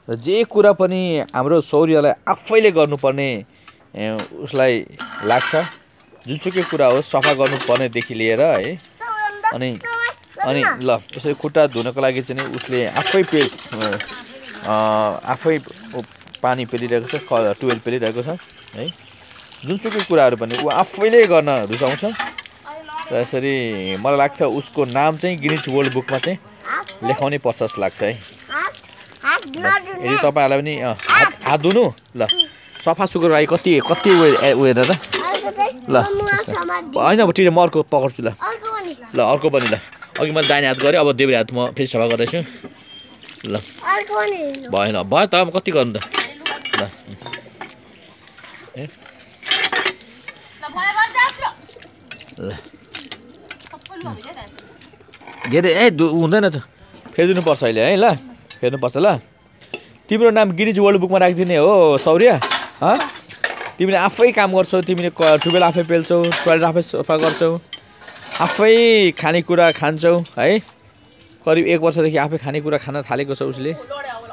र जे कुरा पनि हाम्रो शौर्यलाई आफैले गर्नुपर्ने उसलाई लाग्छ। जुनसुकै कुरा होस् सफा गर्नुपर्नेदेखि लिएर है। अनि ल यसरी खुट्टा धुनको लागि चाहिँ उसले आफै पानी पेलिरहेको छ, टुवेल पेलिरहेको छ है। जुनसुकै कुराहरू पनि ऊ आफैले गर्न रुचाउँछ। र यसरी मलाई लाग्छ उसको नाम चाहिँ गिनिज वर्ल्ड बुकमा चाहिँ लेखाउनै पर्छ जस्तो लाग्छ है। यदि तपाईँहरूलाई पनि हात धुनु ल सफा सुग्घर लागि कति उयो हेर त ल होइन अब ठिक छ म अर्को पकड्छु ल अर्को पनि ल। अघि मैले दाहिने हात गरेँ अब देब्रे हात म फेरि सफा गर्दैछु ल। भएन भयो त कति गर्नु त ल घेरे हुँदैन त फेरिदिनुपर्छ अहिले है ल फेर्नुपर्छ ल। तिम्रो नाम गिनिज वर्ल्ड बुकमा राखिदिने हो शौर्य। तिमीले आफै काम गर्छौ, तिमीले टुवेल आफै पेल्छौ, टोयलेट आफै सफा गर्छौ, आफै खानेकुरा खान्छौ है। करिब 1 वर्षदेखि आफै खानेकुरा खान थालेको छ उसले।